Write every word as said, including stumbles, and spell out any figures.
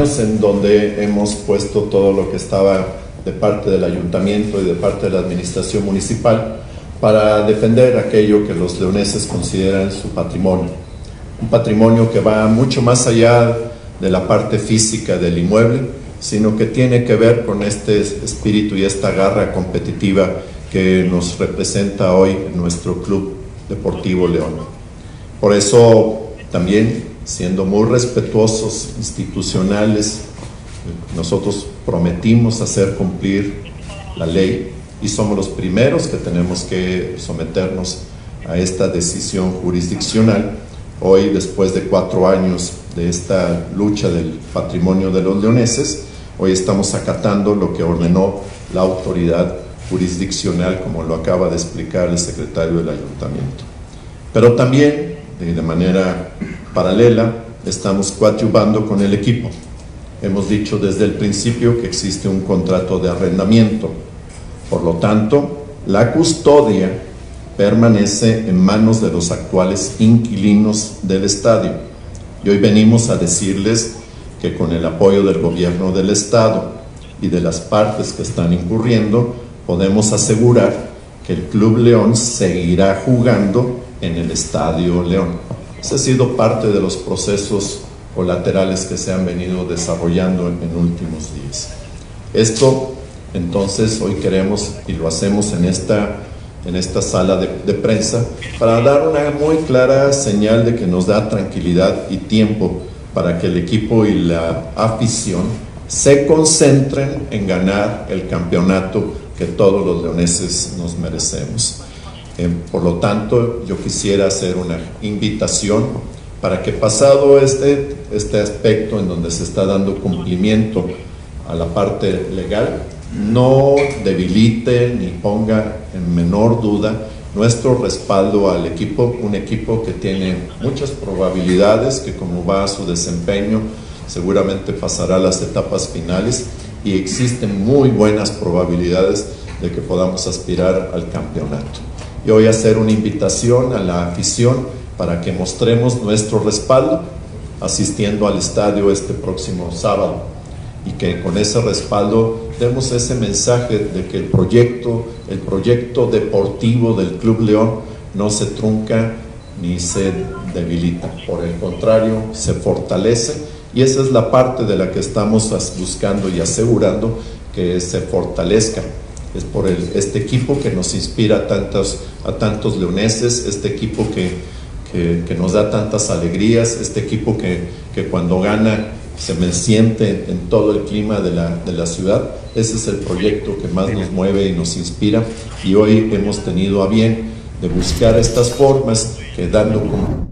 años en donde hemos puesto todo lo que estaba de parte del ayuntamiento y de parte de la administración municipal para defender aquello que los leoneses consideran su patrimonio. Un patrimonio que va mucho más allá de la parte física del inmueble, sino que tiene que ver con este espíritu y esta garra competitiva que nos representa hoy en nuestro Club Deportivo León. Por eso también, siendo muy respetuosos, institucionales, nosotros prometimos hacer cumplir la ley y somos los primeros que tenemos que someternos a esta decisión jurisdiccional. Hoy, después de cuatro años de esta lucha del patrimonio de los leoneses, hoy estamos acatando lo que ordenó la autoridad jurisdiccional, como lo acaba de explicar el secretario del ayuntamiento. Pero también, de manera paralela, estamos coadyuvando con el equipo. Hemos dicho desde el principio que existe un contrato de arrendamiento. Por lo tanto, la custodia permanece en manos de los actuales inquilinos del estadio. Y hoy venimos a decirles que con el apoyo del gobierno del estado y de las partes que están incurriendo, podemos asegurar que el Club León seguirá jugando en el Estadio León. Ese ha sido parte de los procesos colaterales que se han venido desarrollando en, en últimos días. Esto, entonces, hoy queremos y lo hacemos en esta, en esta sala de, de prensa para dar una muy clara señal de que nos da tranquilidad y tiempo para que el equipo y la afición se concentren en ganar el campeonato que todos los leoneses nos merecemos. Eh, por lo tanto, yo quisiera hacer una invitación para que, pasado este, este aspecto en donde se está dando cumplimiento a la parte legal, no debilite ni ponga en menor duda nuestro respaldo al equipo, un equipo que tiene muchas probabilidades, que como va a su desempeño seguramente pasará las etapas finales y existen muy buenas probabilidades de que podamos aspirar al campeonato. Y hoy hacer una invitación a la afición para que mostremos nuestro respaldo asistiendo al estadio este próximo sábado y que con ese respaldo demos ese mensaje de que el proyecto, el proyecto deportivo del Club León no se trunca ni se debilita, por el contrario, se fortalece, y esa es la parte de la que estamos buscando y asegurando que se fortalezca. Es por el, este equipo que nos inspira a tantos, a tantos leoneses, este equipo que, que, que nos da tantas alegrías, este equipo que, que cuando gana se me siente en todo el clima de la, de la ciudad. Ese es el proyecto que más nos mueve y nos inspira, y hoy hemos tenido a bien de buscar estas formas que dando como